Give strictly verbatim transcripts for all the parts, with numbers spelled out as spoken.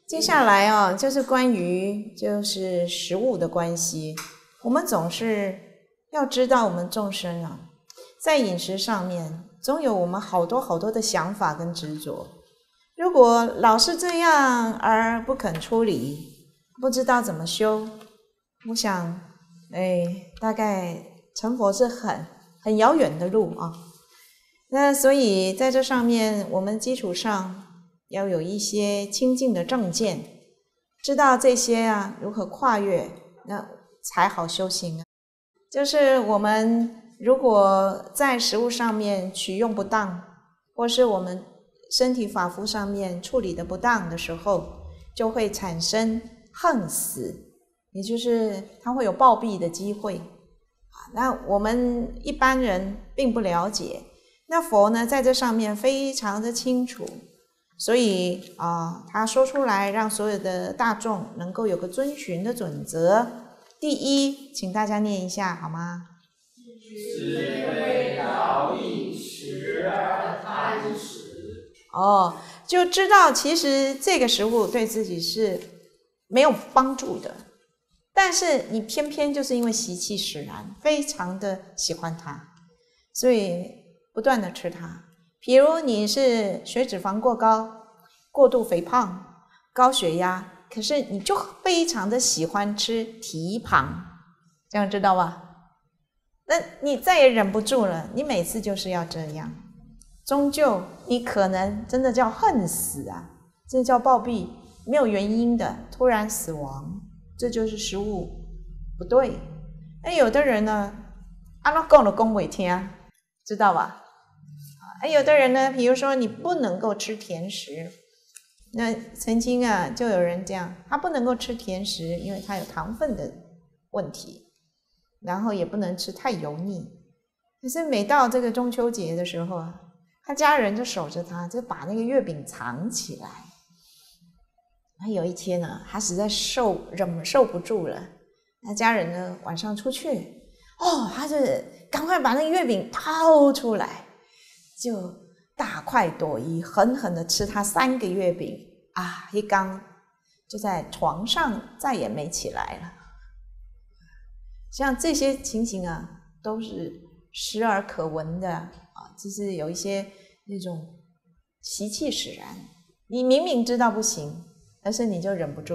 接下来哦，就是关于就是食物的关系。我们总是要知道，我们众生啊，在饮食上面，总有我们好多好多的想法跟执着。如果老是这样而不肯出离，不知道怎么修，我想，哎，大概成佛是很很遥远的路啊。那所以在这上面，我们基础上要有一些清净的正见，知道这些啊如何跨越，那才好修行啊。就是我们如果在食物上面取用不当，或是我们身体法肤上面处理的不当的时候，就会产生横死，也就是它会有暴毙的机会。那我们一般人并不了解，那佛呢在这上面非常的清楚，所以啊、呃，他说出来让所有的大众能够有个遵循的准则。第一，请大家念一下好吗？ 是非道义，时而贪食。 哦，就知道其实这个食物对自己是没有帮助的，但是你偏偏就是因为习气使然，非常的喜欢它，所以不断的吃它。比如你是血脂肪过高、过度肥胖、高血压，可是你就非常的喜欢吃蹄膀，这样知道吧？那你再也忍不住了，你每次就是要这样，终究你可能真的叫恨死啊，这叫暴毙，没有原因的突然死亡，这就是食物不对。那有的人呢，啊那讲了讲不听，知道吧？啊，有的人呢，比如说你不能够吃甜食，那曾经啊就有人这样，他不能够吃甜食，因为他有糖分的问题，然后也不能吃太油腻。可是每到这个中秋节的时候啊，他家人就守着他，就把那个月饼藏起来。他有一天呢，他实在受忍受不住了，那家人呢晚上出去，哦，他就赶快把那个月饼掏出来，就大快朵颐，狠狠的吃他三个月饼啊！一刚就在床上再也没起来了。像这些情形啊，都是时而可闻的啊，就是有一些那种习气使然，你明明知道不行，但是你就忍不住。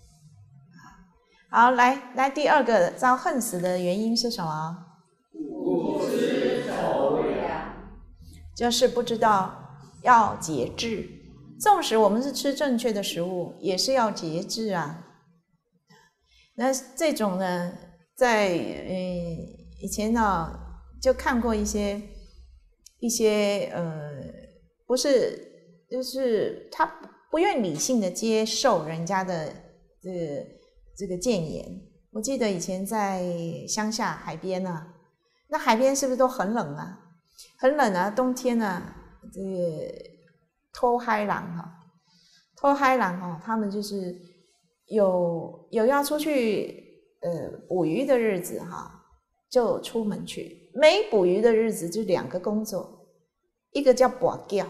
好，来来，第二个遭恨死的原因是什么？ 不知愁养， 就是不知道要节制。纵使我们是吃正确的食物，也是要节制啊。那这种呢，在呃以前呢，就看过一些一些呃，不是，就是他不愿理性的接受人家的这个这个谏言。我记得以前在乡下海边啊，那海边是不是都很冷啊？很冷啊，冬天啊，这个偷嗨狼哈，偷嗨狼哈，他们就是有有要出去呃捕鱼的日子哈，就出门去；没捕鱼的日子就两个工作，一个叫拔钓，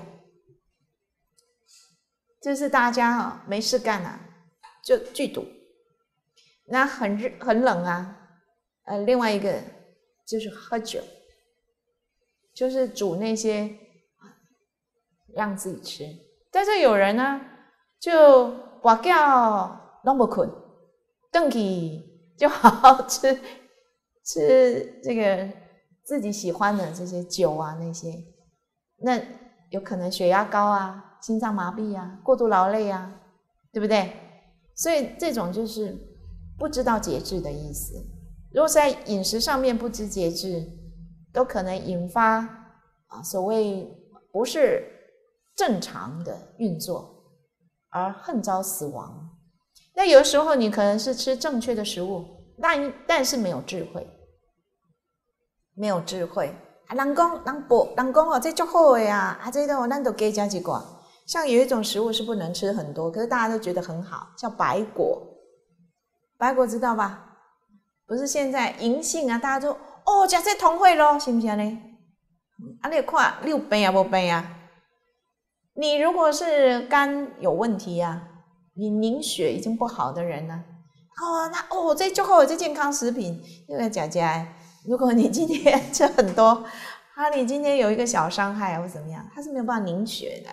就是大家哈没事干啊，就聚赌，那很热很冷啊，呃，另外一个就是喝酒。就是煮那些让自己吃，但是有人呢就拔掉都不困，回去就好好吃吃这个自己喜欢的这些酒啊那些，那有可能血压高啊、心脏麻痹啊、过度劳累啊，对不对？所以这种就是不知道节制的意思。如果在饮食上面不知节制，都可能引发啊所谓不是正常的运作，而恨遭死亡。那有的时候你可能是吃正确的食物，但但是没有智慧，没有智慧。啊，人讲人补，人讲哦，这足好的呀，啊，这个咱都加加几寡。像有一种食物是不能吃很多，可是大家都觉得很好，叫白果。白果知道吧？不是现在银杏啊，大家都哦，吃这通血咯，是不是这样呢？啊，你看你有病啊，无病啊？你如果是肝有问题啊， 你凝血已经不好的人呢，哦，那哦这就好，这健康食品又要加加。如果你今天吃很多，啊，你今天有一个小伤害或怎么样，它是没有办法凝血的。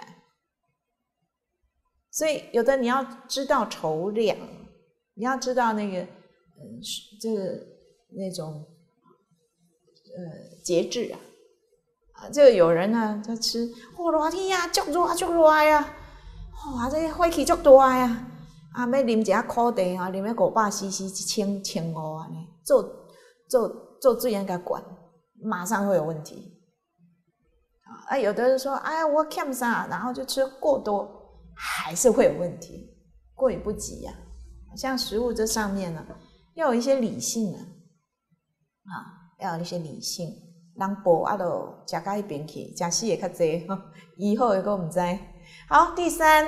所以有的你要知道筹量，你要知道那个，嗯，这个那种，呃，节制啊。啊，这个有人呢，就吃，哦，热天啊，足热足热啊，哇，这火气足大呀，啊，要啉一下苦茶啊，啉个五百 C C 一千千五啊，做做做水应该管，马上会有问题。啊，有的人说，哎呀，我欠啥，然后就吃过多。还是会有问题，过于不及呀、啊。像食物这上面呢，要有一些理性啊，啊，要有一些理性。人补啊，都食到迄边去，食死的较济，以后又个唔知。好，第三，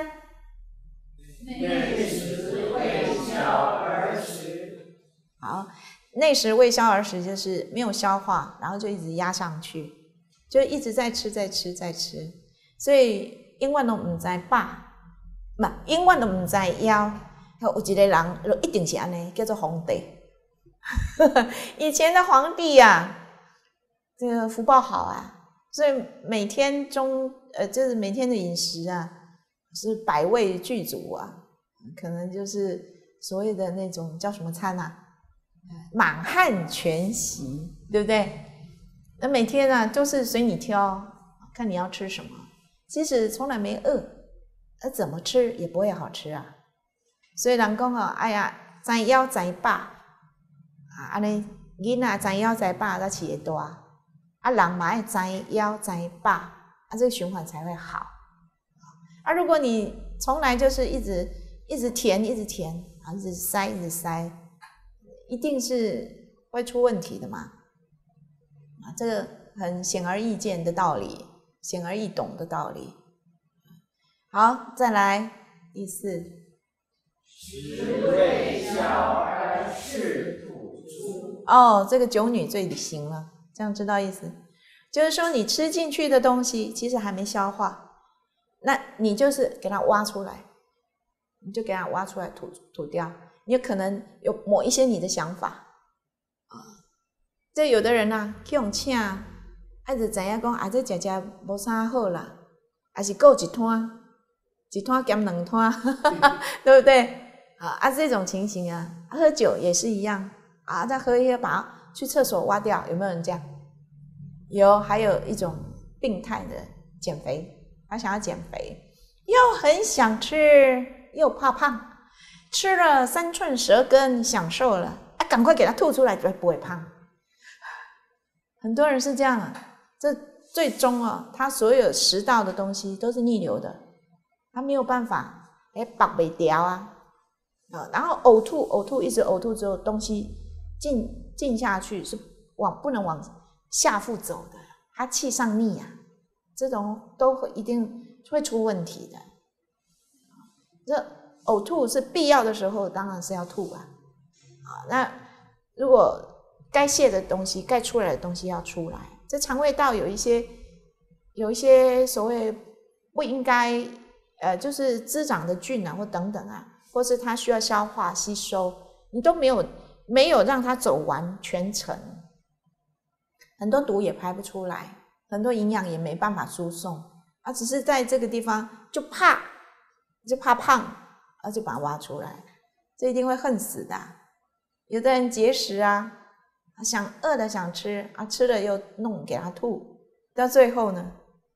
内食未消而食。 好，内食未消而食就是没有消化，然后就一直压上去，就一直在吃，在吃，在吃，所以永远都唔知饱。唔，永远都唔知枵，有一个人就一定是安尼，叫做皇帝。以前的皇帝啊，这个福报好啊，所以每天中呃，就是每天的饮食啊，是百味具足啊，可能就是所谓的那种叫什么餐啊，满汉全席，对不对？那每天啊都是随你挑，看你要吃什么，其实从来没饿。而怎么吃也不会好吃啊，所以人讲哦，哎呀，知枵知饱啊，安尼囡仔知枵知饱才饲会大，啊人嘛爱知枵知饱，啊这个循环才会好。啊，如果你从来就是一直一直填一直填啊，一直塞一直塞，一定是会出问题的嘛。啊，这个很显而易见的道理，显而易懂的道理。好，再来第四。 食未消而食吐出。 哦，这个九女最行了，这样知道意思？就是说你吃进去的东西其实还没消化，那你就是给它挖出来，你就给它挖出来吐吐掉。你有可能有某一些你的想法啊，这有的人啊，去用请，啊就知影讲啊，这食食无啥好啦，还是够一摊。一摊减两摊，对不对？啊啊，这种情形啊，喝酒也是一样啊，再喝一喝，把它去厕所挖掉，有没有人这样？有，还有一种病态的减肥，他想要减肥，又很想吃，又怕胖，吃了三寸舌根，享受了，啊，赶快给他吐出来，就不会胖。很多人是这样啊，这最终啊，他所有食道的东西都是逆流的。他没有办法，哎，绑不掉啊，啊，然后呕吐，呕吐，一直呕吐之后，东西进进下去是往不能往下腹走的，它气上逆啊，这种都会一定会出问题的。这呕吐是必要的时候，当然是要吐啊，啊，那如果该泄的东西、该出来的东西要出来，这肠胃道有一些有一些所谓不应该。呃，就是滋长的菌啊，或等等啊，或是它需要消化吸收，你都没有没有让它走完全程，很多毒也排不出来，很多营养也没办法输送，啊，只是在这个地方就怕就怕胖，啊，就把它挖出来，这一定会恨死的。有的人节食啊，想饿的想吃啊，吃了又弄给他吐，到最后呢，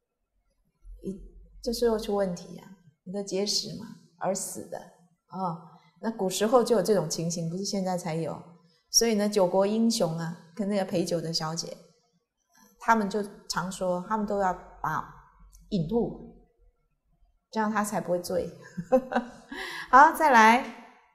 就是会出问题啊。你的节食嘛而死的哦，那古时候就有这种情形，不是现在才有。所以呢，九国英雄啊，跟那个陪酒的小姐，他们就常说，他们都要把饮吐，这样他才不会醉。好，再来。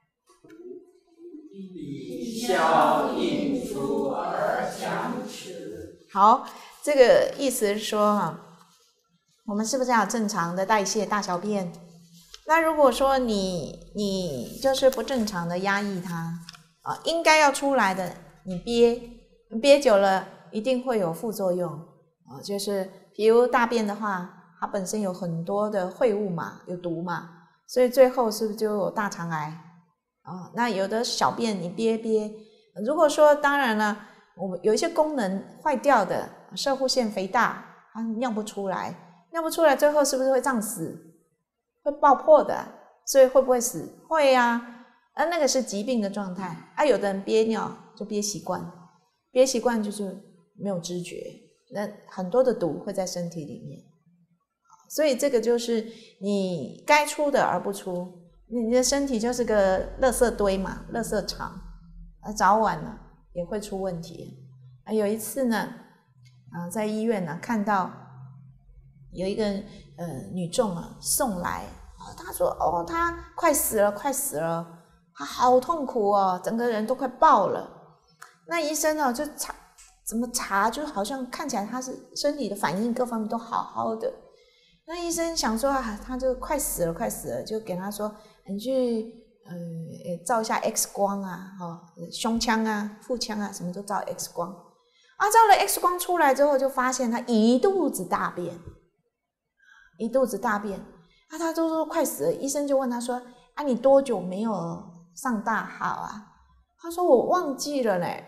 以消饮出而强食。 好，这个意思是说啊。我们是不是要正常的代谢大小便？那如果说你你就是不正常的压抑它啊，应该要出来的你憋，憋久了一定会有副作用啊。就是比如大便的话，它本身有很多的秽物嘛，有毒嘛， 所以最后是不是就有大肠癌啊？那有的小便你憋憋，如果说当然了，我们有一些功能坏掉的，射护腺肥大，它尿不出来，尿不出来，最后是不是会胀死？会爆破的，所以会不会死？会啊，啊那个是疾病的状态啊。有的人憋尿就憋习惯，憋习惯就是没有知觉，那很多的毒会在身体里面。所以这个就是你该出的而不出，你的身体就是个垃圾堆嘛，垃圾场，啊，早晚呢也会出问题。啊，有一次呢，啊，在医院呢看到有一个呃女众啊送来，啊，她说哦，她快死了，快死了，她好痛苦哦，整个人都快爆了。那医生呢就查，怎么查，就好像看起来她是身体的反应各方面都好好的。那医生想说啊，他就快死了，快死了，就给他说，你去呃照一下 X 光啊，哦，胸腔啊、腹腔啊，什么都照 X 光。啊，照了 X 光出来之后，就发现他一肚子大便，一肚子大便。啊，他都说快死了，医生就问他说，啊，你多久没有上大号啊？他说我忘记了嘞。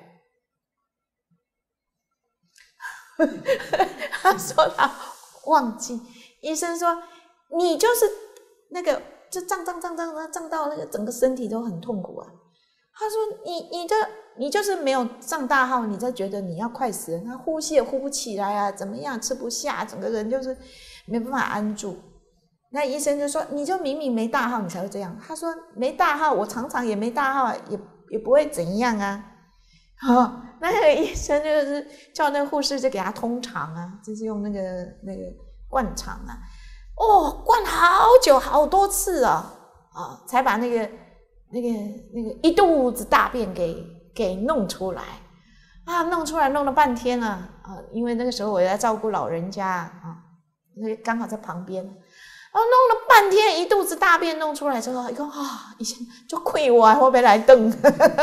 他说他忘记。医生说你就是那个就胀胀胀胀胀到那个整个身体都很痛苦啊。他说你你的你就是没有上大号，你在觉得你要快死了，他呼吸也呼不起来啊，怎么样吃不下，整个人就是没办法安住。那医生就说你就明明没大号你才会这样。他说没大号我常常也没大号也也不会怎样啊。哦，那个医生就是叫那个护士就给他通肠啊，就是用那个那个灌肠啊，哦，灌好久好多次啊，啊，才把那个那个那个一肚子大便给给弄出来啊，弄出来弄了半天了啊，因为那个时候我在照顾老人家啊，那刚好在旁边，啊，弄了半天一肚子大便弄出来之后，一个啊，以前就亏我会不会来瞪？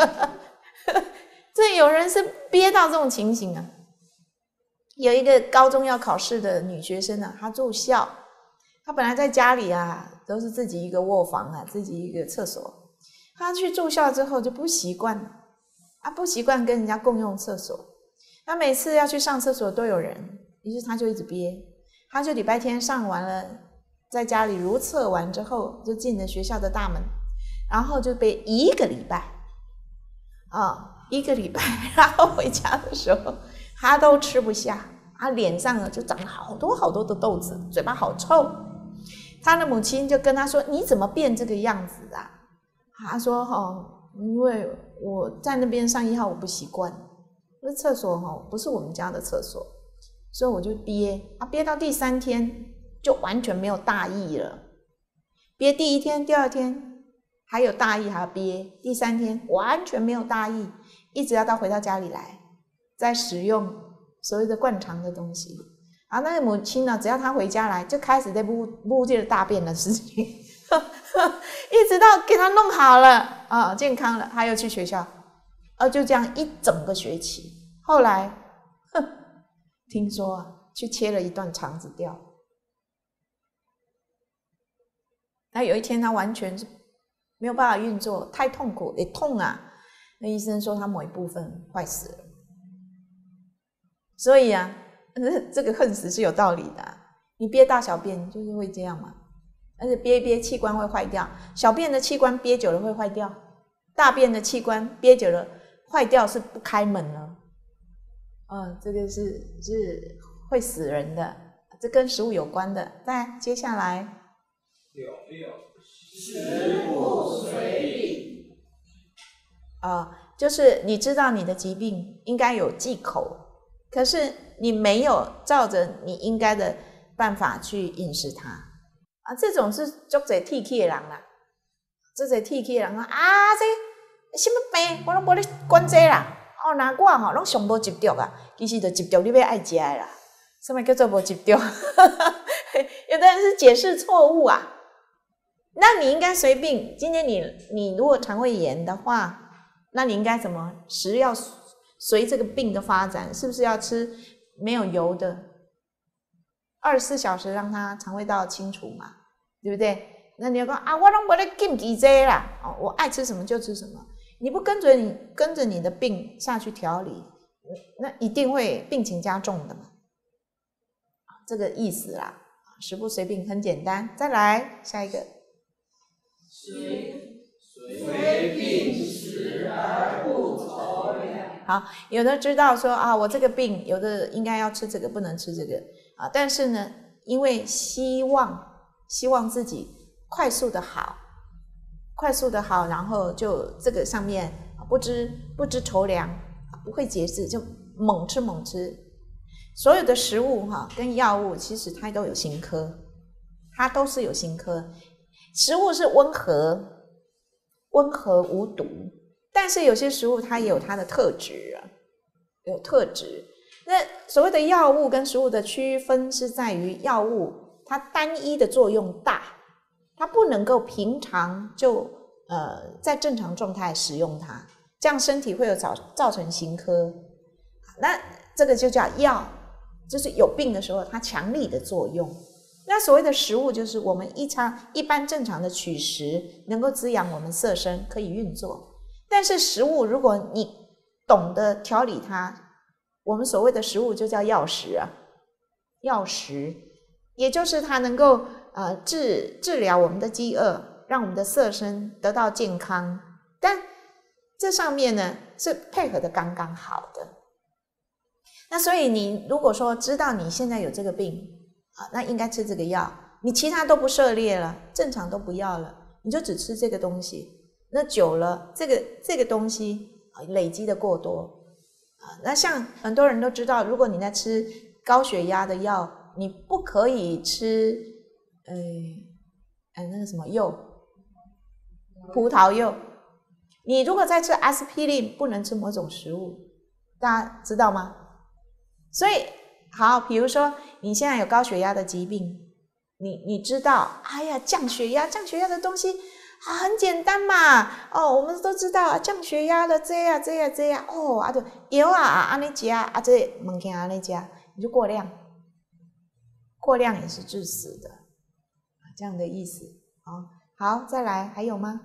这有人是憋到这种情形啊。有一个高中要考试的女学生啊，她住校，她本来在家里啊都是自己一个卧房啊，自己一个厕所，她去住校之后就不习惯啊，不习惯跟人家共用厕所，她每次要去上厕所都有人，于是她就一直憋，她就礼拜天上完了，在家里如厕完之后就进了学校的大门，然后就被一个礼拜啊，一个礼拜，然后回家的时候他都吃不下，他脸上呢就长了好多好多的痘子，嘴巴好臭。他的母亲就跟他说：“你怎么变这个样子啊？”他说：“哦，因为我在那边上一号我不习惯，那厕所哦不是我们家的厕所，所以我就憋啊，憋到第三天就完全没有大意了。憋第一天、第二天还有大意，还要憋，第三天完全没有大意，一直要到回到家里来。”在使用所谓的灌肠的东西，啊，那个母亲呢，只要她回家来，就开始在摸摸这个大便的事情，一直到给她弄好了啊，健康了，她又去学校，啊，就这样一整个学期。后来，哼，听说啊，去切了一段肠子掉。那有一天，她完全是没有办法运作，太痛苦，也痛啊。那医生说她某一部分坏死了。所以啊，这个恨死是有道理的啊。你憋大小便就是会这样嘛，而且憋一憋器官会坏掉，小便的器官憋久了会坏掉，大便的器官憋久了坏掉是不开门了，嗯，这个是是会死人的，这跟食物有关的。再接下来， 六六，食不随病啊，就是你知道你的疾病应该有忌口。可是你没有照着你应该的办法去饮食它啊，这种是足侪铁气的人啦，足侪铁气的人啊，啊这什么病我拢无咧管这啦，哦，那我吼拢上无执着啊，其实就执着你要爱食的啦，什么叫做无执着？有的人是解释错误啊，那你应该随病。今天你你如果肠胃炎的话，那你应该怎么食要随这个病的发展，是不是要吃没有油的，二十四小时让它肠胃道清除嘛，对不对？ 那你要说啊，我都没得禁忌这啦，哦，我爱吃什么就吃什么。你不跟着你跟着你的病下去调理，那一定会病情加重的嘛。这个意思啦，食不随病很简单。再来下一个， 随随病食而不愁凉。 好，有的知道说啊，我这个病有的应该要吃这个，不能吃这个啊，但是呢，因为希望希望自己快速的好。快速的好，然后就这个上面不知不知愁凉，不会节制，就猛吃猛吃。所有的食物哈跟药物，其实它都有刑科，它都是有刑科。食物是温和，温和无毒，但是有些食物它也有它的特质啊，有特质。那所谓的药物跟食物的区分是在于药物它单一的作用大。它不能够平常就呃在正常状态使用它，这样身体会有造造成刑科。那这个就叫药，就是有病的时候它强力的作用。那所谓的食物，就是我们一常一般正常的取食，能够滋养我们色身，可以运作。但是食物，如果你懂得调理它，我们所谓的食物就叫药食啊，药食，也就是它能够。呃，治治疗我们的饥饿，让我们的色身得到健康，但这上面呢是配合的刚刚好的。那所以你如果说知道你现在有这个病啊，那应该吃这个药，你其他都不涉猎了，正常都不要了，你就只吃这个东西。那久了，这个这个东西累积的过多啊，那像很多人都知道，如果你在吃高血压的药，你不可以吃。哎，哎，那个什么柚，葡萄柚。你如果在吃阿司匹林，不能吃某种食物，大家知道吗？所以，好，比如说你现在有高血压的疾病，你你知道，哎呀，降血压，降血压的东西啊很简单嘛，哦，我们都知道降血压的这样这样这样，哦，啊对，药啊安尼吃啊，这物件安尼吃，你就过量，过量也是致死的。这样的意思，好，好，再来，还有吗？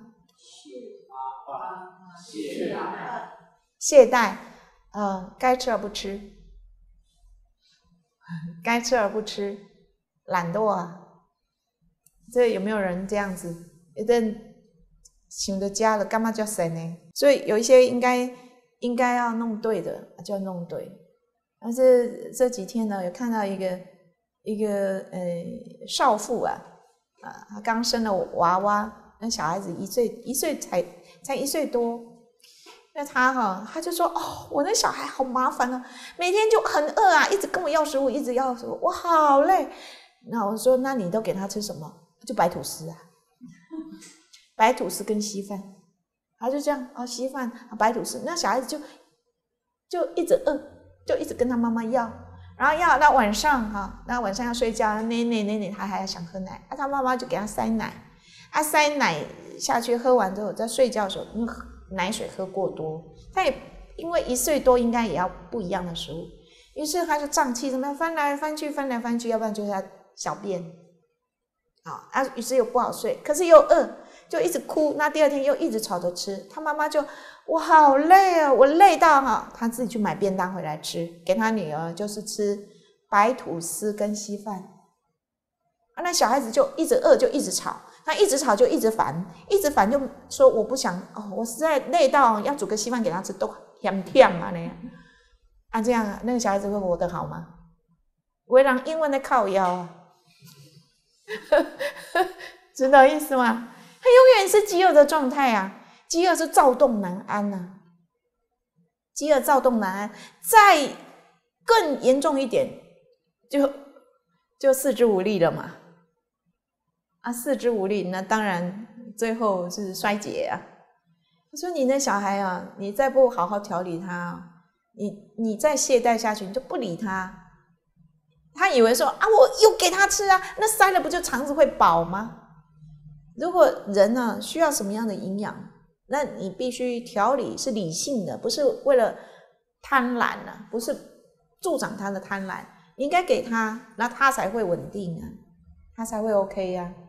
懈怠， 懈怠，呃，该吃而不吃，该吃而不吃，懒惰啊，这有没有人这样子？有的人想着家了，干嘛叫神呢？所以有一些应该应该要弄对的，就要弄对。但是这几天呢，有看到一个一个呃少妇啊。啊，他刚生了娃娃，那小孩子一岁一岁才才一岁多，那他哈他就说哦，我那小孩好麻烦啊，每天就很饿啊，一直跟我要食物，一直要食物，我好累。那我说，那你都给他吃什么？就白吐司啊，白吐司跟稀饭，他就这样啊，稀饭白吐司，那小孩子就就一直饿，就一直跟他妈妈要。然后要到晚上哈，那晚上要睡觉，奶奶奶奶他还要想喝奶，啊，他妈妈就给他塞奶，啊，塞奶下去喝完之后，在睡觉的时候，因为奶水喝过多，他也因为一岁多应该也要不一样的食物，于是他就胀气，怎么样翻来翻去，翻来翻去，要不然就是他小便，啊，啊，于是又不好睡，可是又饿，就一直哭，那第二天又一直吵着吃，他妈妈就。我好累啊，我累到哈，他自己去买便当回来吃，给他女儿就是吃白吐司跟稀饭，啊，那小孩子就一直饿，就一直吵，他一直吵就一直烦，一直烦就说我不想哦，我实在累到要煮个稀饭给他吃都嫌甜啊那样，啊这样那个小孩子会活得好吗？为人英文的靠腰啊，知道意思吗？他永远是饥饿的状态啊。饥饿是躁动难安呐、啊，饥饿躁动难安，再更严重一点，就就四肢无力了嘛。啊，四肢无力，那当然最后是衰竭啊。我说你那小孩啊，你再不好好调理他，你你再懈怠下去，你就不理他，他以为说啊，我又给他吃啊，那塞了不就肠子会饱吗？如果人呢、啊、需要什么样的营养？那你必须调理是理性的，不是为了贪婪啊，不是助长他的贪婪，你应该给他，那他才会稳定啊，他才会 OK 啊。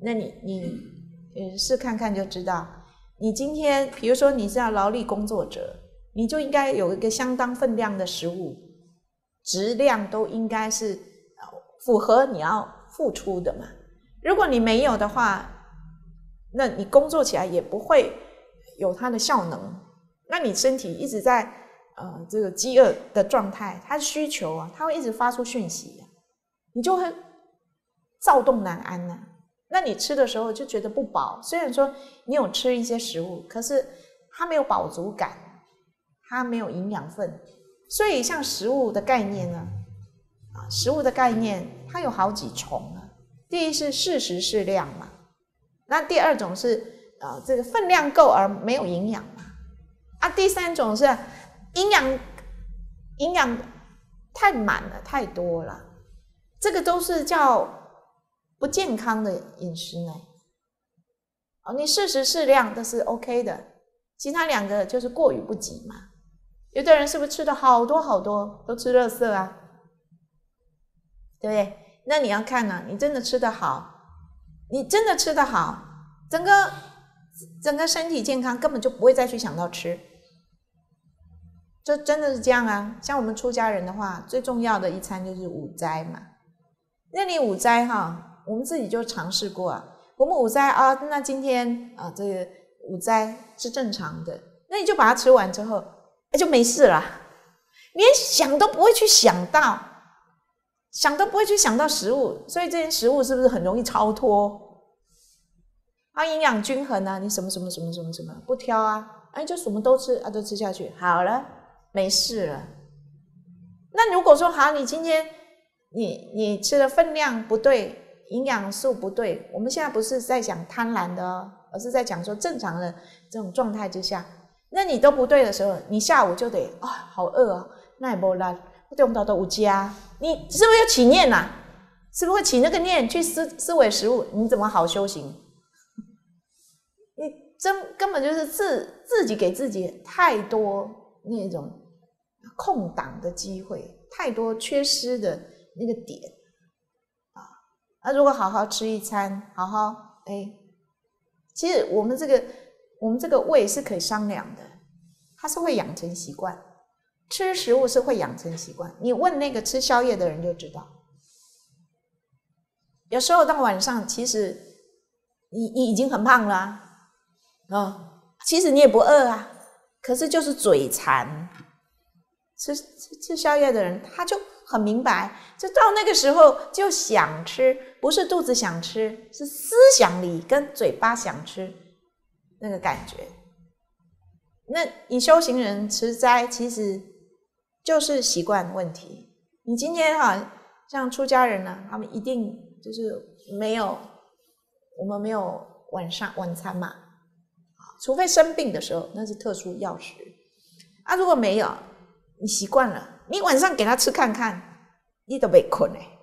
那你你呃试看看就知道，你今天比如说你是要劳力工作者，你就应该有一个相当分量的食物，质量都应该是符合你要付出的嘛。如果你没有的话，那你工作起来也不会有它的效能，那你身体一直在呃这个饥饿的状态，它的需求啊，它会一直发出讯息啊，你就会躁动难安啊。那你吃的时候就觉得不饱，虽然说你有吃一些食物，可是它没有饱足感，它没有营养分。所以像食物的概念呢，啊，食物的概念它有好几重啊。第一是适时适量嘛，那第二种是呃这个分量够而没有营养嘛，啊，第三种是营养营养太满了太多了，这个都是叫不健康的饮食呢。哦，你适时适量这是 OK 的，其他两个就是过于不及嘛。有的人是不是吃的好多好多，都吃垃圾啊，对不对？那你要看啊，你真的吃得好，你真的吃得好，整个整个身体健康，根本就不会再去想到吃，就真的是这样啊。像我们出家人的话，最重要的一餐就是五斋嘛。那你五斋哈，我们自己就尝试过啊。我们五斋啊，那今天啊，这个五斋是正常的，那你就把它吃完之后，哎，就没事了，连想都不会去想到。想都不会去想到食物，所以这些食物是不是很容易超脱？啊，营养均衡啊，你什么什么什么什么什么不挑啊，哎，就什么都吃啊，都吃下去，好了，没事了。那如果说好，你今天你你吃的分量不对，营养素不对，我们现在不是在讲贪婪的哦，而是在讲说正常的这种状态之下，那你都不对的时候，你下午就得啊、哦，好饿啊，那也没啦。对，我们都有加，你是不是要起念呐、啊？是不是会起那个念去思思维食物？你怎么好修行？你真根本就是自自己给自己太多那种空档的机会，太多缺失的那个点啊！那如果好好吃一餐，好好哎，其实我们这个我们这个胃是可以商量的，它是会养成习惯。吃食物是会养成习惯，你问那个吃宵夜的人就知道。有时候到晚上，其实你你已经很胖了啊，哦，其实你也不饿啊，可是就是嘴馋。吃吃吃宵夜的人，他就很明白，就到那个时候就想吃，不是肚子想吃，是思想里跟嘴巴想吃那个感觉。那你修行人持斋，其实就是习惯问题。你今天哈，像出家人呢，他们一定就是没有，我们没有晚上晚餐嘛，除非生病的时候，那是特殊药食。啊，如果没有，你习惯了，你晚上给他吃看看，你都没困哎，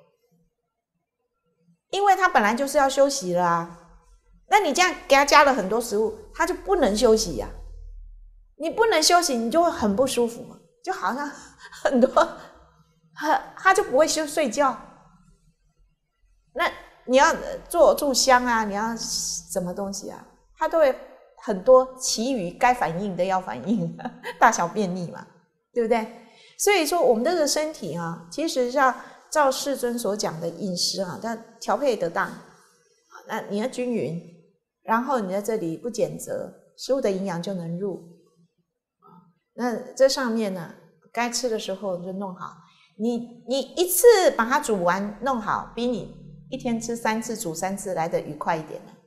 因为他本来就是要休息了啊。那你这样给他加了很多食物，他就不能休息呀、啊。你不能休息，你就会很不舒服，就好像很多，他他就不会休睡觉。那你要做炷香啊，你要什么东西啊，他都会很多其余该反应的要反应，大小便秘嘛，对不对？所以说我们这个身体啊，其实要照世尊所讲的饮食啊，它调配得当，那你要均匀，然后你在这里不拣择，食物的营养就能入。那这上面呢，该吃的时候就弄好。你你一次把它煮完弄好，比你一天吃三次煮三次来得愉快一点呢，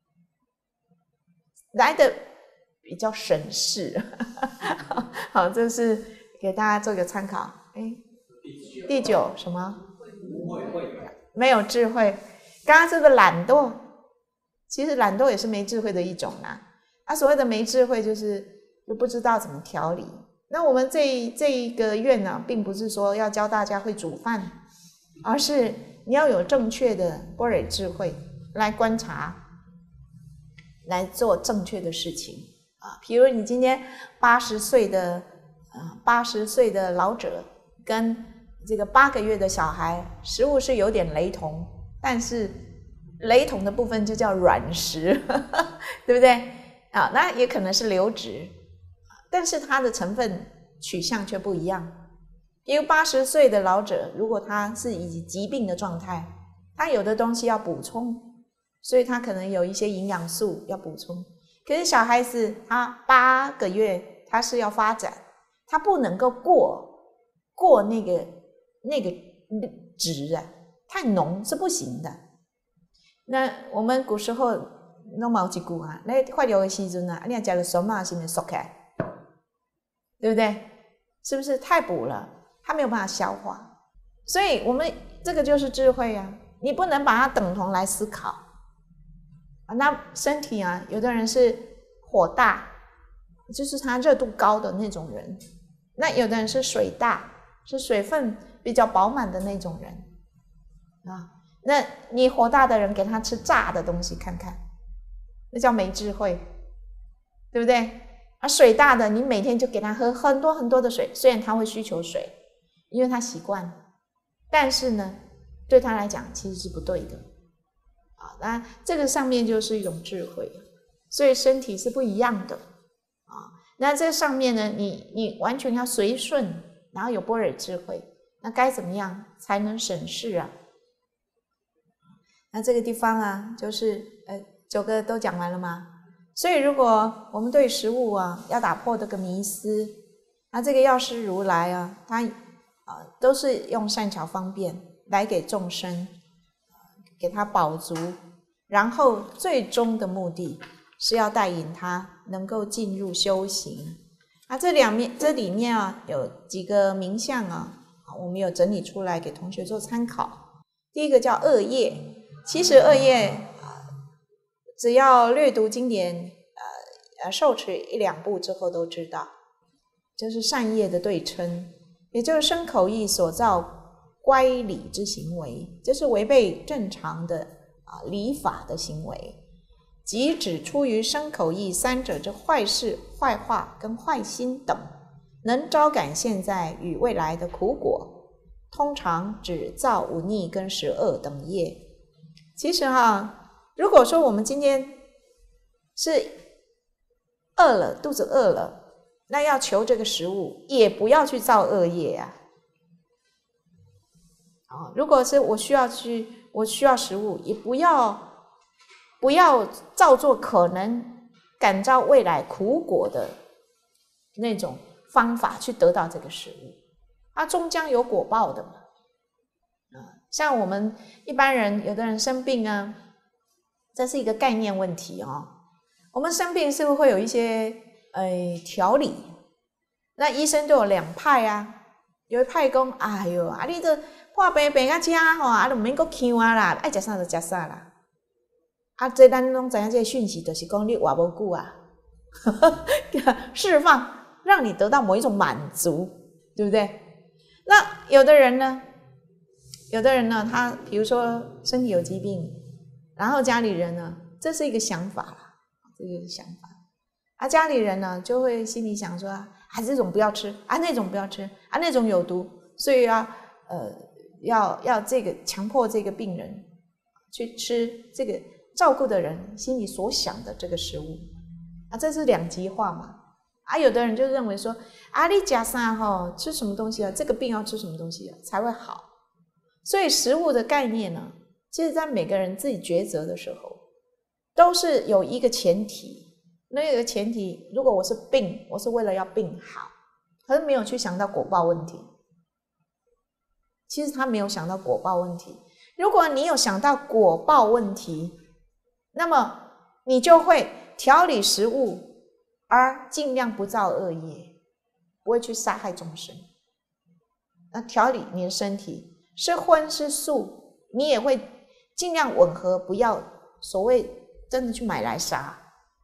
来得比较省事。好，这是给大家做个参考。哎，第九什么？没有智慧。刚刚这个懒惰，其实懒惰也是没智慧的一种啦。啊，所谓的没智慧就是就不知道怎么调理。那我们这这一个院呢、啊，并不是说要教大家会煮饭，而是你要有正确的般若智慧来观察，来做正确的事情啊。比如你今天八十岁的啊八十岁的老者跟这个八个月的小孩，食物是有点雷同，但是雷同的部分就叫软食，对不对啊？那也可能是流质，但是它的成分取向却不一样。因为八十岁的老者，如果他是以疾病的状态，他有的东西要补充，所以他可能有一些营养素要补充。可是小孩子他八个月他是要发展，他不能够过过那个那个值啊，太浓是不行的。那我们古时候拢有一句啊，那发疗的时阵啊，你若吃了酸嘛，是不是缩起来？对不对？是不是太补了？它没有办法消化，所以我们这个就是智慧啊！你不能把它等同来思考啊。那身体啊，有的人是火大，就是他热度高的那种人；那有的人是水大，是水分比较饱满的那种人啊。那你火大的人给他吃炸的东西看看，那叫没智慧，对不对？而水大的，你每天就给他喝很多很多的水，虽然他会需求水，因为他习惯，但是呢，对他来讲其实是不对的啊。那这个上面就是一种智慧，所以身体是不一样的啊。那这上面呢，你你完全要随顺，然后有般若智慧，那该怎么样才能省事啊？那这个地方啊，就是呃九个都讲完了吗？所以如果我们对食物啊要打破这个迷思，那这个药师如来啊，他啊都是用善巧方便来给众生给他饱足，然后最终的目的是要带引他能够进入修行。那这两面这里面啊有几个名相啊，我们有整理出来给同学做参考。第一个叫恶业，其实恶业只要略读经典，呃，受持一两部之后都知道，就是善业的对称，也就是身口意所造乖理之行为，就是违背正常的啊礼法的行为，即指出于身口意三者之坏事、坏话跟坏心等，能招感现在与未来的苦果，通常指造忤逆跟十恶等业。其实哈、啊。如果说我们今天是饿了，肚子饿了，那要求这个食物，也不要去造恶业啊。哦，如果是我需要去，我需要食物，也不要不要造作可能感召未来苦果的那种方法去得到这个食物，它终将有果报的嘛。啊，像我们一般人，有的人生病啊。这是一个概念问题哦。我们生病是不是会有一些呃调理？那医生都有两派啊，有一派讲，哎呦，啊你这破病病到这吼，啊都唔免阁抢啊啦，爱食啥就食啥啦。啊，这咱拢知影这个讯息，就是讲你活无久啊，释放，让你得到某一种满足，对不对？那有的人呢，有的人呢，他比如说身体有疾病。然后家里人呢，这是一个想法啦，这个想法。啊，家里人呢就会心里想说，啊，这种不要吃，啊，那种不要吃，啊，那种有毒，所以要呃要要这个强迫这个病人去吃这个照顾的人心里所想的这个食物，啊，这是两极化嘛。啊，有的人就认为说，啊，你吃啥吼，吃什么东西啊，这个病要吃什么东西啊才会好。所以食物的概念呢。其实在每个人自己抉择的时候，都是有一个前提，那个前提，如果我是病，我是为了要病好，可是没有去想到果报问题。其实他没有想到果报问题。如果你有想到果报问题，那么你就会调理食物，而尽量不造恶业，不会去杀害众生。那调理你的身体，是荤是素，你也会尽量吻合，不要所谓真的去买来杀。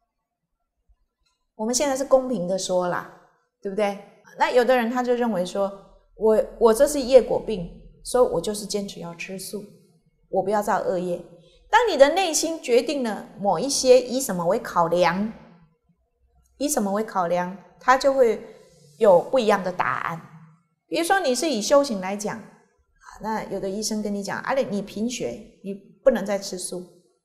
我们现在是公平的说啦，对不对？那有的人他就认为说，我我这是业果病，所以我就是坚持要吃素，我不要造恶业。当你的内心决定了某一些以什么为考量，以什么为考量，它就会有不一样的答案。比如说你是以修行来讲，那有的医生跟你讲，啊，你贫血，你不能再吃素，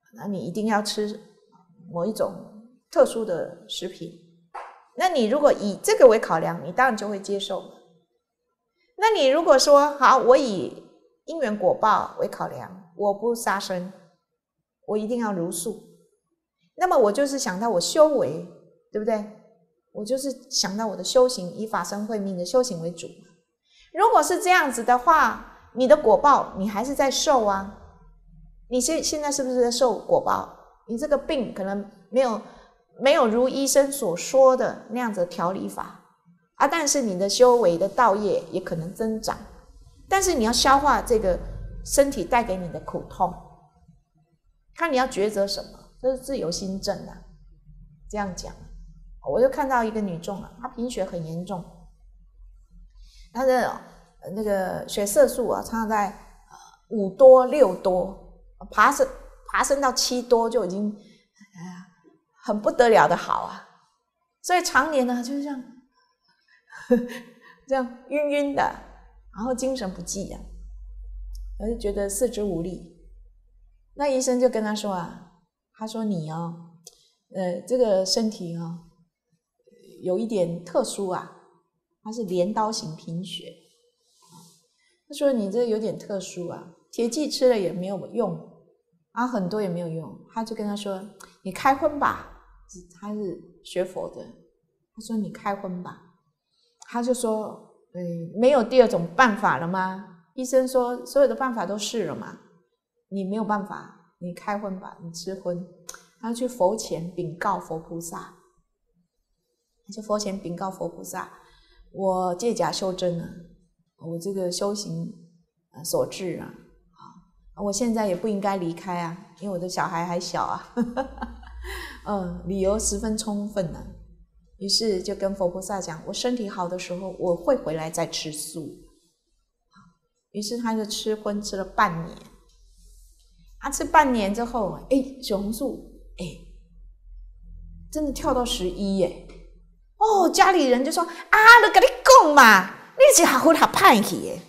那你一定要吃某一种特殊的食品。那你如果以这个为考量，你当然就会接受。那你如果说好，我以因缘果报为考量，我不杀生，我一定要如素，那么我就是想到我修为，对不对？我就是想到我的修行，以法身慧命的修行为主。如果是这样子的话，你的果报你还是在受啊。你现现在是不是在受果报？你这个病可能没有没有如医生所说的那样子的调理法啊，但是你的修为的道业也可能增长，但是你要消化这个身体带给你的苦痛，看你要抉择什么，这是自由心证啊。这样讲，我就看到一个女众啊，她贫血很严重，她的那个血色素啊，常常在五多六多，爬升爬升到七多就已经哎呀很不得了的好啊，所以常年呢就是这样这样晕晕的，然后精神不济啊，我就觉得四肢无力。那医生就跟他说啊，他说你哦，呃，这个身体哦有一点特殊啊，他是镰刀型贫血。他说你这有点特殊啊，铁剂吃了也没有用，啊，很多也没有用。他就跟他说，你开荤吧，他是学佛的，他说你开荤吧。他就说，嗯，没有第二种办法了吗？医生说所有的办法都试了嘛，你没有办法，你开荤吧，你吃荤。他去佛前禀告佛菩萨，就佛前禀告佛菩萨，我借假修真啊，我这个修行所致啊，我现在也不应该离开啊，因为我的小孩还小啊，嗯，理由十分充分啊。于是就跟佛菩萨讲，我身体好的时候我会回来再吃素。于是他就吃荤吃了半年，他吃半年之后，哎，血红素哎，真的跳到十一耶！哦，家里人就说啊，我跟你讲嘛，你是学佛学歹去的，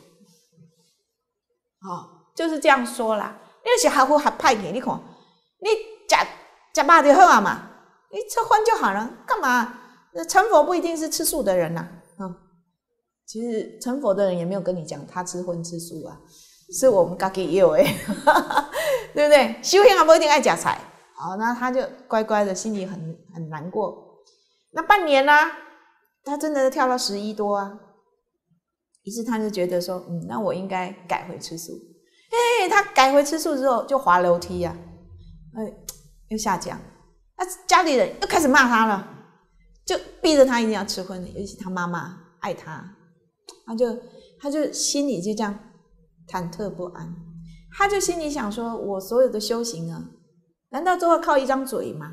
哦，就是这样说啦。你是学佛学歹去，你看，你吃吃肉就好啊嘛，你吃荤就好了，干嘛？成佛不一定是吃素的人呐、啊，嗯，其实成佛的人也没有跟你讲他吃荤吃素啊，是我们自己有诶，对不对？修行还不一定爱吃菜，好，那他就乖乖的，心里很很难过。那半年呢、啊，他真的跳到十一多啊，于是他就觉得说，嗯，那我应该改回吃素。哎，他改回吃素之后就滑楼梯啊，哎，又下降，那家里人又开始骂他了。就逼着他一定要吃荤，尤其他妈妈爱他，他就他就心里就这样忐忑不安。他就心里想说：我所有的修行啊，难道都要靠一张嘴吗？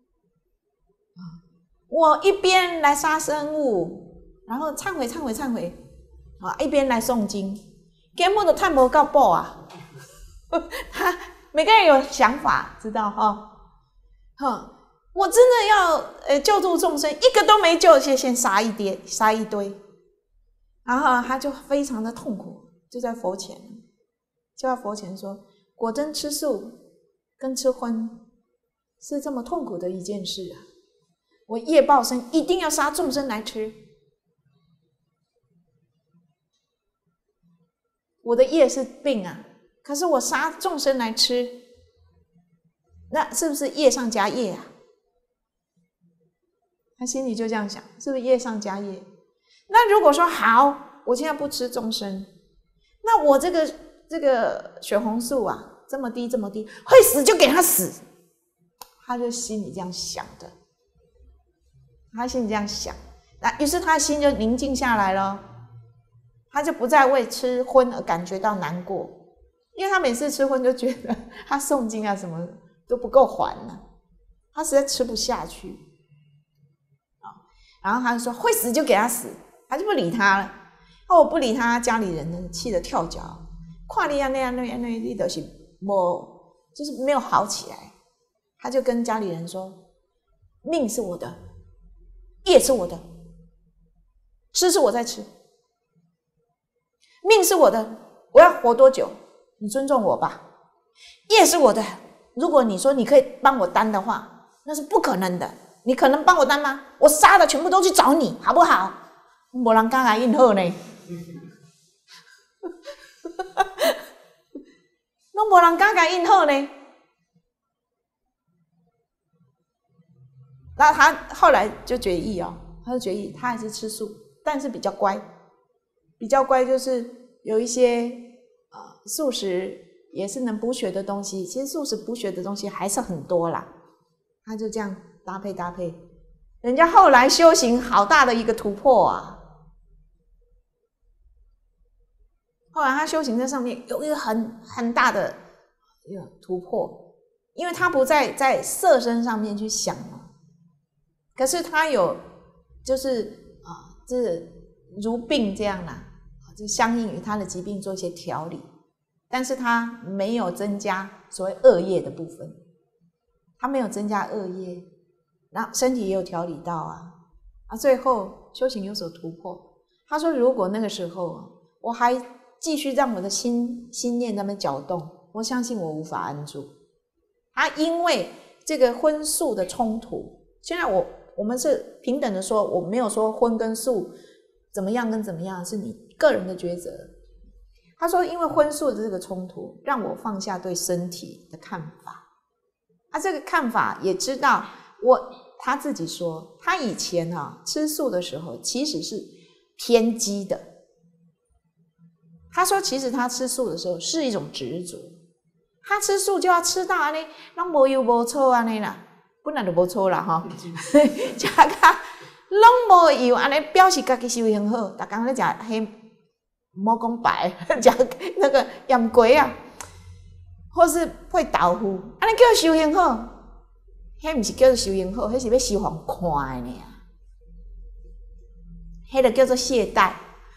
我一边来杀生物，然后忏悔、忏悔、忏悔，啊，一边来诵经，根本都探不到报啊！他每个人有想法，知道哈？哈。我真的要呃救助众生，一个都没救，先先杀一堆，杀一堆，然后他就非常的痛苦，就在佛前，就在佛前说：果真吃素跟吃荤是这么痛苦的一件事啊！我业报身一定要杀众生来吃，我的业是病啊，可是我杀众生来吃，那是不是业上加业啊？他心里就这样想，是不是业上加业？那如果说好，我现在不吃众生，那我这个这个血红素啊，这么低这么低，会死就给他死。他就心里这样想的，他心里这样想，那于是他的心就宁静下来了，他就不再为吃荤而感觉到难过，因为他每次吃荤就觉得他诵经啊什么都不够还了，他实在吃不下去。然后他就说会死就给他死，他就不理他了。哦，我不理他，家里人呢气得跳脚，看你啊那样那样那样，你就是没就是没有好起来。他就跟家里人说：命是我的，业是我的，吃是我在吃，命是我的，我要活多久，你尊重我吧。业是我的， 如果你说你可以帮我担的话，那是不可能的。你可能帮我担吗？我杀的全部都去找你，好不好？没人敢来应和呢，都没人敢来应和呢。那他后来就决议哦，他就决议他还是吃素，但是比较乖，比较乖就是有一些呃素食也是能补血的东西，其实素食补血的东西还是很多啦。他就这样搭配搭配，人家后来修行好大的一个突破啊！后来他修行在上面有一个很很大的一个突破，因为他不再在色身上面去想了。可是他有，就是啊，这如病这样啦，就相应于他的疾病做一些调理，但是他没有增加所谓恶业的部分，他没有增加恶业，那身体也有调理到啊，啊，最后修行有所突破。他说，如果那个时候我还继续让我的心心念那么搅动，我相信我无法安住。他因为这个荤素的冲突，现在我。我们是平等的说，我没有说荤跟素怎么样跟怎么样，是你个人的抉择。他说，因为荤素的这个冲突，让我放下对身体的看法。啊，这个看法也知道，我他自己说，他以前啊吃素的时候其实是偏激的。他说，其实他吃素的时候是一种执着，他吃素就要吃到安尼，拢无油无醋安尼啦。本来就无错啦吼，食甲拢无油，安尼表示家己修行好。逐工咧食迄唔好讲白，食那个盐粿啊，或是配豆腐，安尼叫修行好？迄毋是叫做修行好，迄是要修互看的呢。迄个叫做懈怠，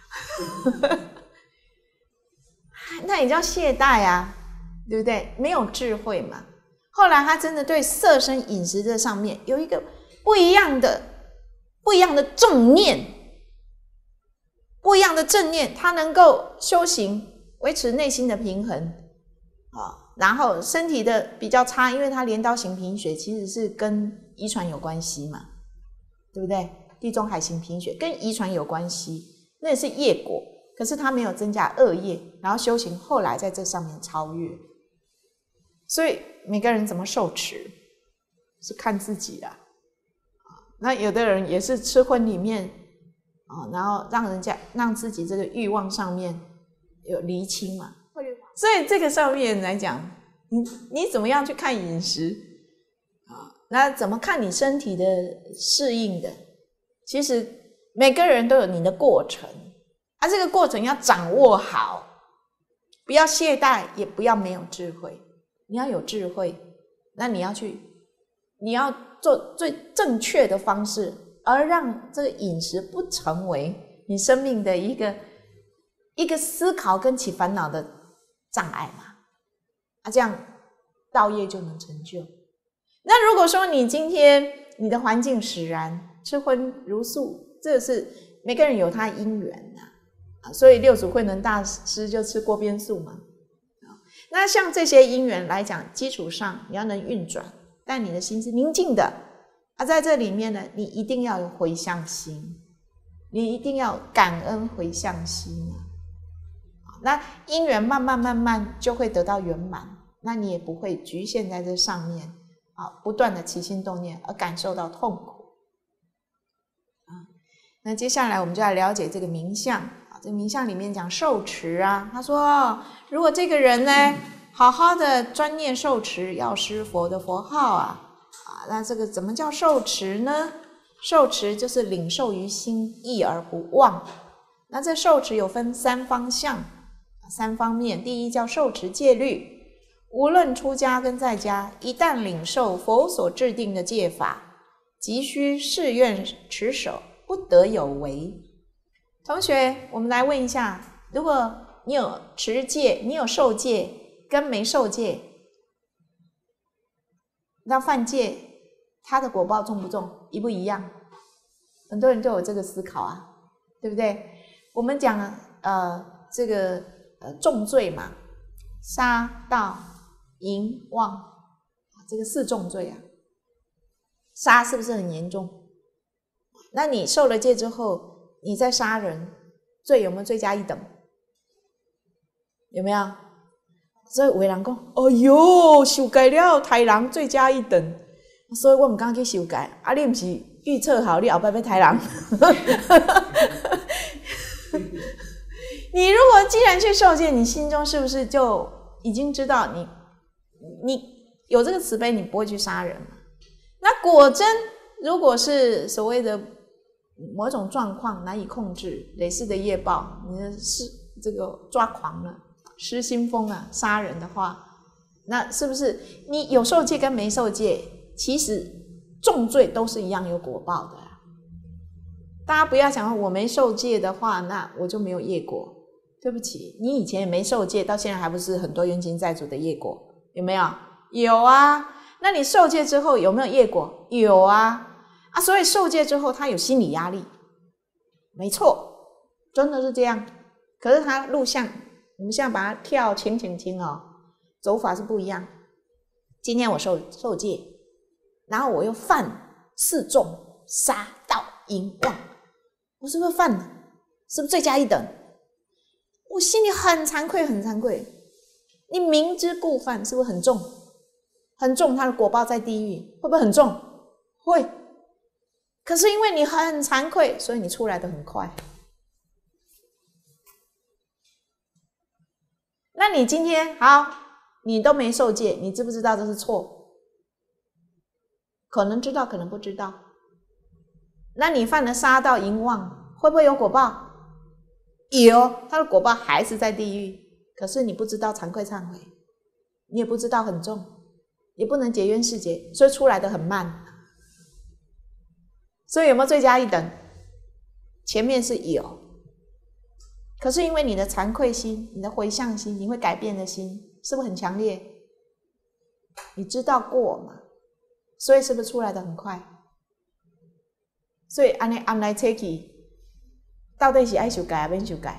那也叫懈怠啊，对不对？没有智慧嘛。后来他真的对色身饮食这上面有一个不一样的、不一样的正念，不一样的正念，他能够修行，维持内心的平衡啊。然后身体的比较差，因为他镰刀型贫血其实是跟遗传有关系嘛，对不对？地中海型贫血跟遗传有关系，那也是业果。可是他没有增加恶业，然后修行后来在这上面超越。所以每个人怎么受持是看自己的。那有的人也是吃荤里面啊，然后让人家让自己这个欲望上面有厘清嘛。所以这个上面来讲，你你怎么样去看饮食啊？那怎么看你身体的适应的？其实每个人都有你的过程，啊，这个过程要掌握好，不要懈怠，也不要没有智慧。你要有智慧，那你要去，你要做最正确的方式，而让这个饮食不成为你生命的一个一个思考跟起烦恼的障碍嘛。啊，这样道业就能成就。那如果说你今天你的环境使然，吃荤如素，这是每个人有他因缘啊，所以六祖慧能大师就吃锅边素嘛。那像这些因缘来讲，基础上你要能运转，但你的心是宁静的啊，在这里面呢，你一定要有回向心，你一定要感恩回向心啊。那因缘慢慢慢慢就会得到圆满，那你也不会局限在这上面啊，不断的起心动念而感受到痛苦啊。那接下来我们就来了解这个名相啊，这名相里面讲受持啊，他说如果这个人呢好好的专念受持药师佛的佛号啊，啊，那这个怎么叫受持呢？受持就是领受于心，意而不忘。那这受持有分三方向、三方面。第一叫受持戒律，无论出家跟在家，一旦领受佛所制定的戒法，即须誓愿持守，不得有违。同学，我们来问一下，如果你有持戒，你有受戒跟没受戒，那犯戒它的果报重不重？一不一样？很多人都有这个思考啊，对不对？我们讲呃这个呃重罪嘛，杀盗淫妄这个四重罪啊，杀是不是很严重？那你受了戒之后，你再杀人，罪有没有罪加一等？有没有？所以有的人讲，哎呦，受戒了，杀人罪加一等，所以我唔敢去受戒。啊，你唔是预测好你后摆要杀人？你如果既然去受戒，你心中是不是就已经知道你你有这个慈悲，你不会去杀人嘛？那果真如果是所谓的某种状况难以控制，累世的业报，你的是这个抓狂了，失心疯啊，杀人的话，那是不是你有受戒跟没受戒，其实重罪都是一样有果报的啊？大家不要想我没受戒的话，那我就没有业果。对不起，你以前也没受戒，到现在还不是很多冤亲债主的业果？有没有？有啊。那你受戒之后有没有业果？有啊。啊，所以受戒之后他有心理压力，没错，真的是这样。可是他录像，我们现在把它跳清清清哦，走法是不一样。今天我受受戒，然后我又犯四重杀盗淫妄，我是不是犯了？是不是罪加一等？我心里很惭愧，很惭愧。你明知故犯，是不是很重？很重，他的果报在地狱，会不会很重？会。可是因为你很惭愧，所以你出来的很快。那你今天好，你都没受戒，你知不知道这是错？可能知道，可能不知道。那你犯了杀盗淫妄，会不会有果报？有，他的果报还是在地狱。可是你不知道惭愧忏悔，你也不知道很重，也不能结冤释结，所以出来的很慢。所以有没有罪加一等？前面是有，可是因为你的惭愧心，你的回向心，你会改变的心，是不是很强烈？你知道过嘛？所以是不是出来的很快？所以按呢按来测去，到底是爱受戒还是免受戒？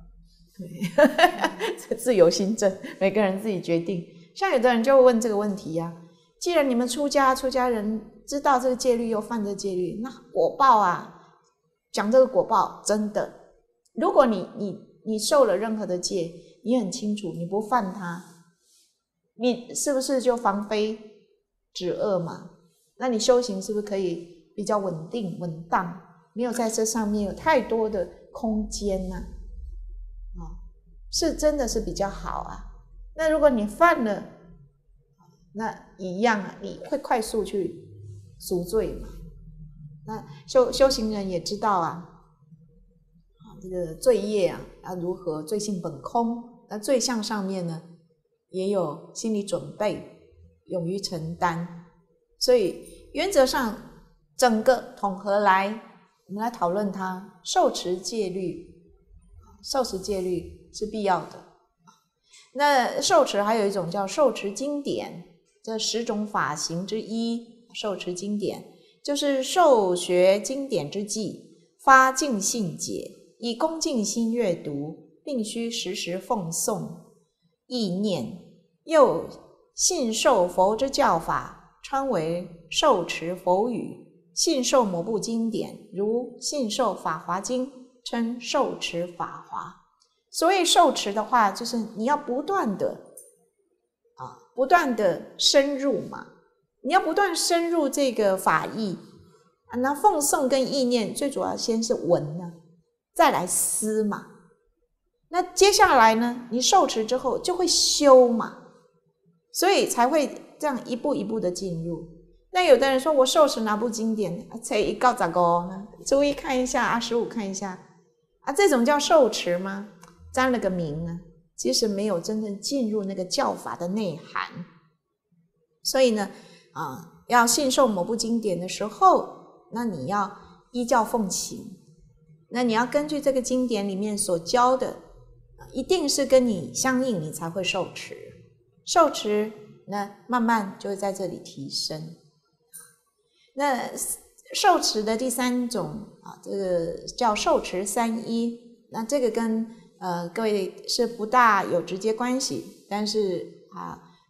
自由心证，每个人自己决定。像有的人就会问这个问题呀、啊：既然你们出家，出家人知道这个戒律又犯这戒律，那果报啊，讲这个果报真的，如果你你你受了任何的戒，你很清楚你不犯它，你是不是就防非止恶嘛？那你修行是不是可以比较稳定稳当，没有在这上面有太多的空间呢、啊？哦，是真的是比较好啊。那如果你犯了，那一样啊，你会快速去赎罪嘛？那修修行人也知道啊，这个罪业啊，要如何罪性本空？那罪相上面呢，也有心理准备，勇于承担。所以原则上，整个统合来，我们来讨论它。受持戒律，受持戒律是必要的。那受持还有一种叫受持经典，这十种法行之一。受持经典就是受学经典之际，发净信解，以恭敬心阅读，并须时时奉诵意念，又信受佛之教法，称为受持佛语。信受某部经典，如信受法华经，称受持法华。所谓受持的话，就是你要不断的啊，不断的深入嘛，你要不断深入这个法义啊。那奉诵跟意念，最主要先是闻呢，再来思嘛。那接下来呢，你受持之后就会修嘛，所以才会这样一步一步的进入。那有的人说我受持哪部经典，才一到十五呢？初一看一下啊，十五看一下啊，这种叫受持吗？沾了个名啊，其实没有真正进入那个教法的内涵。所以呢，啊，要信受某部经典的时候，那你要依教奉行，那你要根据这个经典里面所教的，一定是跟你相应，你才会受持。受持，那慢慢就会在这里提升。那受持的第三种啊，这个叫受持三依。那这个跟呃各位是不大有直接关系，但是啊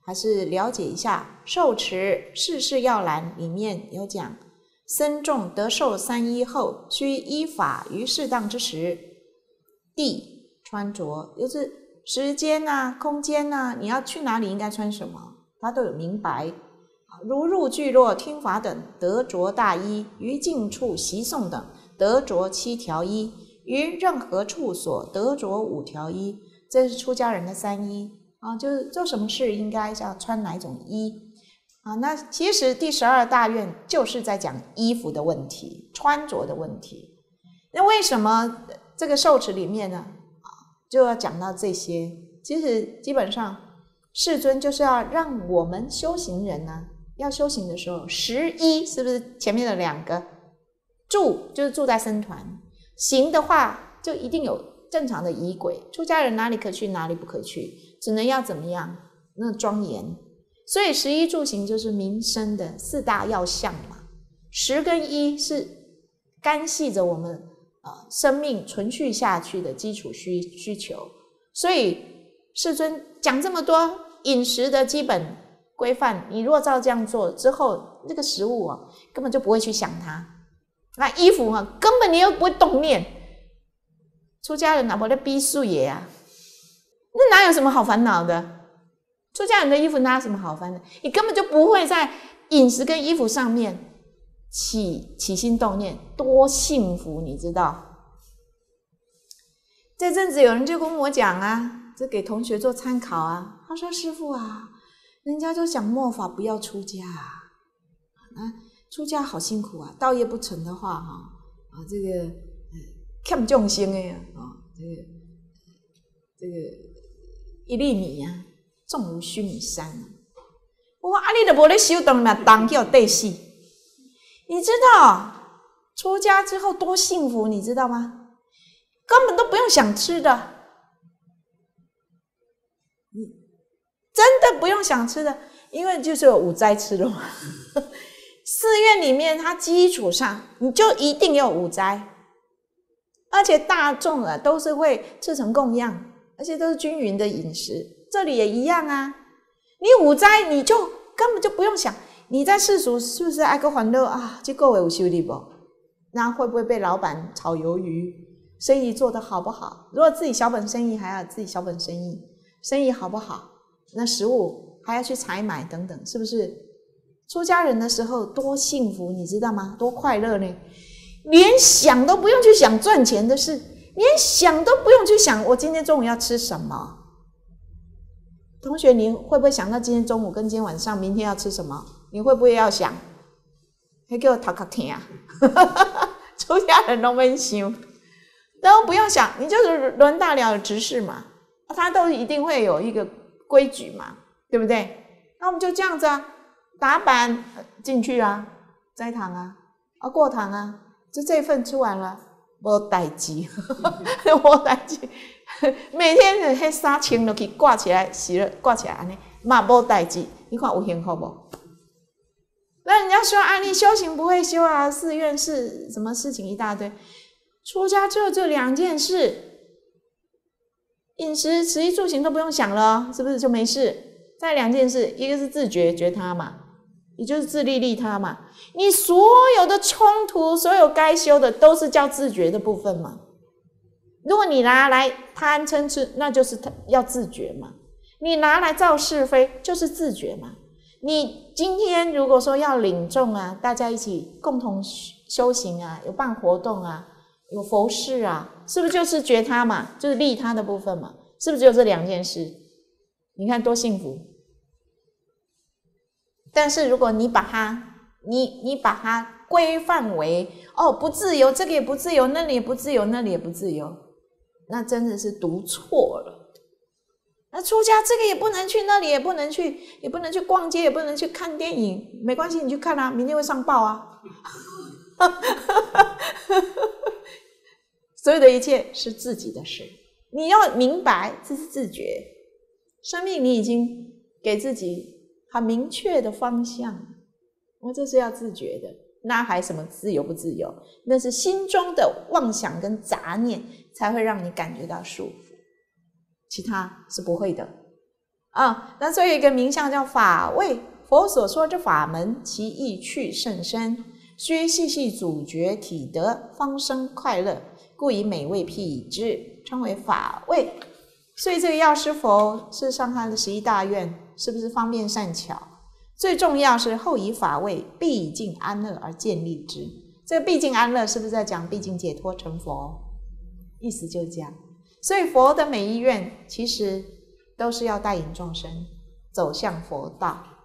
还是了解一下《受持世事要览》里面有讲，僧众得受三衣后，须依法于适当之时，地穿着，就是时间啊、空间啊，你要去哪里应该穿什么，他都有明白。如入聚落听法等，得着大衣；于近处习诵等，得着七条衣；于任何处所，得着五条衣。这是出家人的三衣啊，就是做什么事应该要穿哪种衣啊？那其实第十二大愿就是在讲衣服的问题、穿着的问题。那为什么这个受持里面呢，就要讲到这些？其实基本上世尊就是要让我们修行人呢、啊。要修行的时候，十一是不是前面的两个？住就是住在僧团，行的话就一定有正常的仪轨。出家人哪里可去，哪里不可去，只能要怎么样？那庄严。所以十一住行就是民生的四大要项嘛。十跟一是干系着我们呃生命存续下去的基础需需求。所以世尊讲这么多饮食的基本规范，你若照这样做之后，这个食物啊根本就不会去想它。那衣服啊，根本你又不会动念。出家人哪不在逼素也啊？那哪有什么好烦恼的？出家人的衣服哪有什么好烦恼？你根本就不会在饮食跟衣服上面起起心动念，多幸福，你知道？这阵子有人就跟我讲啊，这给同学做参考啊。他说：“师父啊。”人家就讲末法不要出家啊，啊，出家好辛苦啊，道业不成的话哈，啊，这个欠众生的啊，这个这个一粒米啊，重如须弥山。我说啊，你都无咧修动嘛，当叫对死。你知道出家之后多幸福，你知道吗？根本都不用想吃的。真的不用想吃的，因为就是有五斋吃了嘛。寺院里面它基础上你就一定有五斋，而且大众啊都是会吃成供养，而且都是均匀的饮食。这里也一样啊，你五斋你就根本就不用想，你在世俗是不是爱个欢乐啊？这个月有收入不？那会不会被老板炒鱿鱼？生意做得好不好？如果自己小本生意，还要自己小本生意，生意好不好？那食物还要去采买等等，是不是？出家人的时候多幸福，你知道吗？多快乐呢！连想都不用去想赚钱的事，连想都不用去想我今天中午要吃什么。同学，你会不会想到今天中午跟今天晚上、明天要吃什么？你会不会要想？还给我头壳疼啊！出家人都没想，都不用想，你就是轮大了执事嘛，他都一定会有一个规矩嘛，对不对？那我们就这样子啊，打板进去啊，斋堂啊，啊过堂啊，就这份吃完了，没代志，没代志。每天迄衫穿落去挂起来，洗了挂起来安尼，嘛没代志。你看有幸福不？那人家说啊，你修行不会修啊，寺院是什么事情一大堆，出家就这两件事。饮食、食衣住行都不用想了，是不是就没事？再两件事，一个是自觉觉他嘛，也就是自利利他嘛。你所有的冲突，所有该修的，都是叫自觉的部分嘛。如果你拿来贪嗔痴，那就是要自觉嘛。你拿来造是非，就是自觉嘛。你今天如果说要领众啊，大家一起共同修行啊，有办活动啊，有佛事啊，是不是就是觉他嘛，就是利他的部分嘛？是不是只有这两件事？你看多幸福。但是如果你把它，你你把它规范为哦不自由，这个也不自由，那里也不自由，那里也不自由，那真的是读错了。那出家这个也不能去，那里也不能去，也不能去逛街，也不能去看电影，没关系，你去看啊，明天会上报啊。所有的一切是自己的事，你要明白这是自觉。生命你已经给自己很明确的方向，我这是要自觉的，那还什么自由不自由？那是心中的妄想跟杂念才会让你感觉到束缚，其他是不会的。 啊。那最后一个名相叫法味，佛所说之法门，其意趣甚深，须细细咀嚼体得，方生快乐，故以美味譬以之，称为法味。所以这个药师佛，事实上他的十一大愿是不是方便善巧？最重要是后以法味，毕竟安乐而建立之。这个毕竟安乐是不是在讲毕竟解脱成佛？意思就是这样。所以佛的每一愿其实都是要带引众生走向佛道。